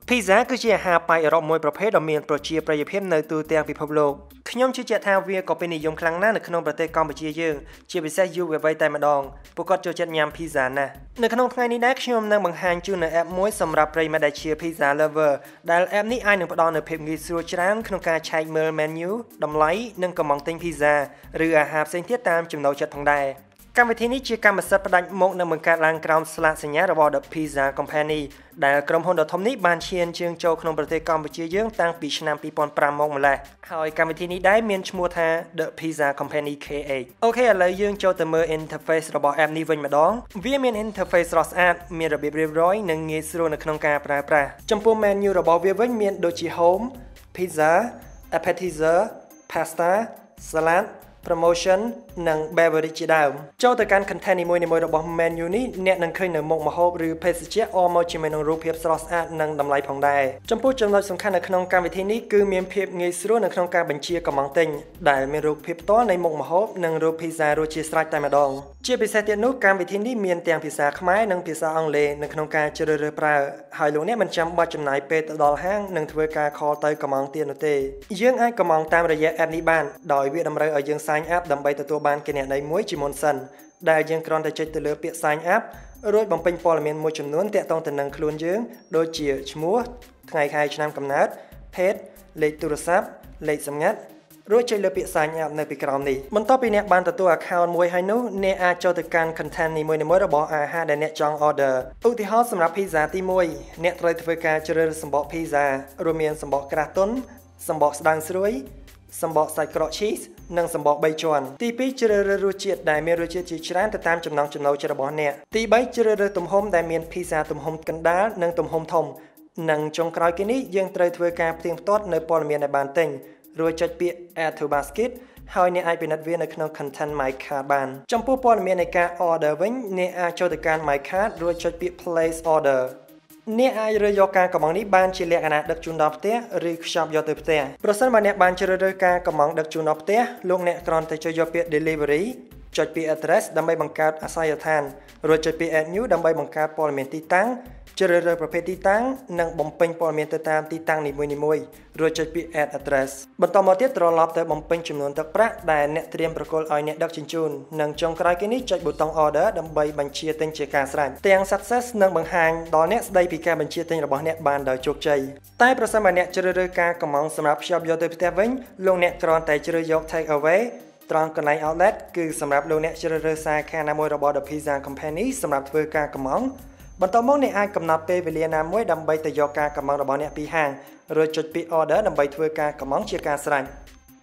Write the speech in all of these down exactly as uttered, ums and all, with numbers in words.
Pizza គឺជាអាហារប៉ែកអឺរ៉ុបមួយប្រភេទដ៏មានប្រជាប្រិយភាពនៅទូទាំងពិភពលោកខ្ញុំជឿជាក់ថាវាក៏ពេញនិយមខ្លាំងណាស់នៅក្នុងប្រទេសកម្ពុជាយើងជាពិសេសយុវវ័យតែម្ដងពួកគាត់ចូលចិត្តញ៉ាំ Pizza ណាស់នៅក្នុងថ្ងៃនេះដែរខ្ញុំនឹងបង្ហាញជូននៅ app មួយសម្រាប់ប្រិយមិត្តដែលជា Pizza lover ដែល app នេះអាចនឹងផ្ដល់នូវភាពងាយស្រួលច្រើនក្នុងការឆែកមើល menu តម្លៃនិងកំងទិញ Pizza ឬអាហារផ្សេងទៀតតាមចំណូលចិត្តផងដែរកម្មវិធីនេះជាកម្មសិទ្ធិផ្ដាច់មុខនឹងបង្កើតឡើងក្រោមស្លាកសញ្ញារបស់ The Pizza Company ដែលក្រុមហ៊ុនដ៏ធំនេះបានឈានជើងចូលក្នុងប្រទេសកម្ពុជាយើងតាំងពីឆ្នាំtwo thousand fiveមកម្ល៉េះហើយកម្មវិធីនេះដែរមានឈ្មោះថា The Pizza Company เค เอช អូខេឥឡូវយើងចូលទៅមើល interface របស់ app នេះវិញម្ដងវាមាន interface ស្រស់ស្អាតមានរបៀបរៀបរយនិងងាយស្រួលនៅក្នុងការប្រើប្រាស់ចំពោះ menu របស់វាវិញមានដូចជា home pizza appetizer pasta salad promotion និង beverage ជាដើមចូលទៅកាន់ content នីមួយៗរបស់ menu នេះអ្នកនឹងឃើញនៅមុខម្ហូបឬភេសជ្ជៈអមមកជាមួយនឹងរូបភាពស្រស់ស្អាតនិងតម្លៃផងដែរចំពោះចំណុចសំខាន់នៅក្នុងកម្មវិធីនេះគឺមានភាពងាយស្រួលនៅក្នុងការបញ្ជាកំងទិញដែលមានរូបភាពផ្ទាល់នៃមុខម្ហូបនិងរូប pizza រួចជាស្រេចតែម្ដងជាពិសេសទៀតនោះកម្មវិធីនេះមានទាំងភាសាខ្មែរនិងភាសាអង់គ្លេសនៅក្នុងការជ្រើសរើសប្រើហើយលោកអ្នកមិនចាំបាច់ចំណាយពេលទៅដល់ហាងនិងធ្វើការ call ទៅកំងទៀតនោះទេយើងអាចកំងតាមរយៈ app នេះបានដោយវាតម្រូវឲ្យយើង sign up ដើម្បីទទួលបានគណនីមួយជាមុនសិនដែលយើងគ្រាន់តែចុចទៅលើពាក្យ sign up រួចបំពេញព័ត៌មានមួយចំនួនទាក់ទងទៅនឹងខ្លួនយើងដូចជាឈ្មោះថ្ងៃខែឆ្នាំកំណើតភេទលេខទូរស័ព្ទលេខសម្ងាត់រួចចុចលើពាក្យ sign up នៅពីក្រោមនេះបន្ទាប់ពីអ្នកបានទទួល account មួយហើយនោះអ្នកអាចចូលទៅកាន់ content នីមួយៗរបស់អាហារដែលអ្នកចង់ order ឧទាហរណ៍សម្រាប់ pizza ទីoneអ្នកត្រូវធ្វើការជ្រើសរើសសម្បក pizza រួមមានសម្បកក្រាស់ទន់សម្បកស្ដើងស្រួយសម្បកសាច់ក្រក cheese និងសម្បកthreeជាន់ទីtwoជ្រើសរើសរសជាតិដែលមានរសជាតិជាច្រើនទៅតាមចំណង់ចំណូលចិត្តរបស់អ្នកទីthreeជ្រើសរើសទំហំដែលមាន pizza ទំហំកណ្ដាលនិងទំហំធំនិងចុងក្រោយគេនេះយើងត្រូវធ្វើការផ្ទៀងផ្ទាត់នៅព័ត៌មានដែលបានទិញរួចចុចពាក្យ add to basket ហើយអ្នកអាចពិនិត្យវានៅក្នុង content my cart បានចំពោះព័ត៌មាននៃការ order វិញអ្នកអាចចូលទៅកាន់ my cart រួចចុចពាក្យ place orderអ្នកអាចរើសយកការកំងនេះបានជាលក្ខណៈដឹកជូនដល់ផ្ទះឬខ្ចប់យកទៅផ្ទះប្រសិនបើអ្នកបានជ្រើសរើសការកំងដឹកជូនដល់ផ្ទះលោកអ្នកគ្រាន់តែចុចយកពាក្យ delivery ចុចពាក្យ address ដើម្បីបង្កើតអាសយដ្ឋានរួចចុចពាក្យ add new ដើម្បីបង្កើតព័ត៌មានទីតាំងជ្រើសរើសប្រភេទទីតាំងនិងបំពេញព័ត៌មានទៅតាមទីតាំងនីមួយៗរួចចុចពាក្យ add address បន្តមកទៀតត្រឡប់ទៅបំពេញចំនួនទឹកប្រាក់ដែលអ្នកត្រៀមប្រគល់ឲ្យអ្នកដឹកជញ្ជូននិងចុងក្រោយគេនេះចុចប៊ូតុង order ដើម្បីបញ្ជាទិញជាការស្រេចទាំង success នឹងបង្ហាញដល់អ្នកស្ដីពីការបញ្ជាទិញរបស់អ្នកបានដោយជោគជ័យតែប្រសិនបើអ្នកជ្រើសរើសការកំងសម្រាប់ភ្ជាប់យកទៅផ្ទះវិញលោកអ្នកគ្រាន់តែជ្រើសយក take away ត្រង់កន្លែង outlet គឺសម្រាប់លោកអ្នកជ្រើសរើសសាខាណាមួយរបស់ The Pizza Company សម្រាប់ធ្វើការកំងបន្តមកអ្នកអាចកំណត់ពេលវេលាណាមួយដើម្បីទៅយកការកំងរបស់អ្នកពីហាងរួចចុចពាក្យ order ដើម្បីធ្វើការកំងជាការស្រេច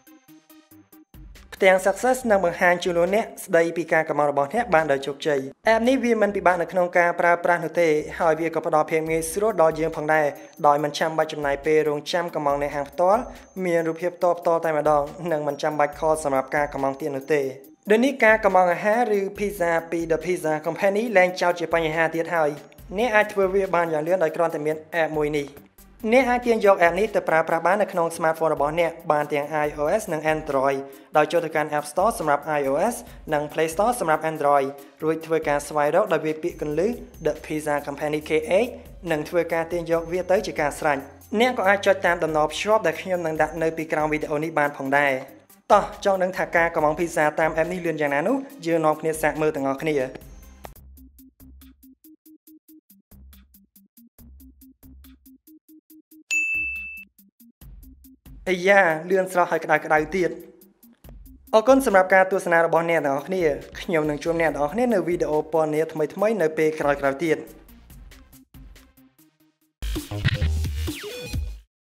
ផ្ទាំង success នឹងបង្ហាញជូនលោកអ្នកស្ដីពីការកំងរបស់អ្នកបានដោយជោគជ័យ app នេះវាមិនពិបាកនៅក្នុងការប្រើប្រាស់នោះទេហើយវាក៏ផ្ដល់ភាពងាយស្រួលដល់យើងផងដែរដោយមិនចាំបាច់ចំណាយពេលរងចាំកំងនៅហាងផ្ទាល់មានរូបភាពផ្ទាល់ផ្ទាល់តែម្ដងនិងមិនចាំបាច់ call សម្រាប់ការកំងទៀតនោះទេដូចនេះការកំងអាហារឬ pizza ពី The Pizza Company លែងចោទជាបញ្ហាទៀតហើយអ្នកអាចធ្វើវាបានយ៉ាងលឿនដោយគ្រាន់តែមាន app មួយនេះអ្នកអាចទាញយក app នេះទៅប្រើប្រាស់បាននៅក្នុង smartphone របស់អ្នកបានទាំង iOS និង Android ដោយចូលទៅកាន់ App Store សម្រាប់ iOS និង Play Store សម្រាប់ Android រួចធ្វើការស្វែងរកដោយវាយពាក្យគន្លឹះ The Pizza Company เค เอช និងធ្វើការទាញយកវាទៅជាការស្រេចអ្នកក៏អាចចុចតាមតំណភ្ជាប់ដែលខ្ញុំនឹងដាក់នៅពីក្រោមវីដេអូនេះបានផងដែរតោះចង់ដឹងថាការកំង pizza តាម app នេះលឿនយ៉ាងណានោះយើងនាំគ្នាសាកមើលទាំងអស់គ្នាអាយ៉ាលឿនស្រស់ហើយក្តៅក្តៅទៀតអរគុណសម្រាប់ការទស្សនារបស់អ្នកទាំងអស់គ្នាខ្ញុំនឹងជួបអ្នកទាំងអស់គ្នានៅវីដេអូព័ត៌មានថ្មីៗនៅពេលក្រោយៗទៀត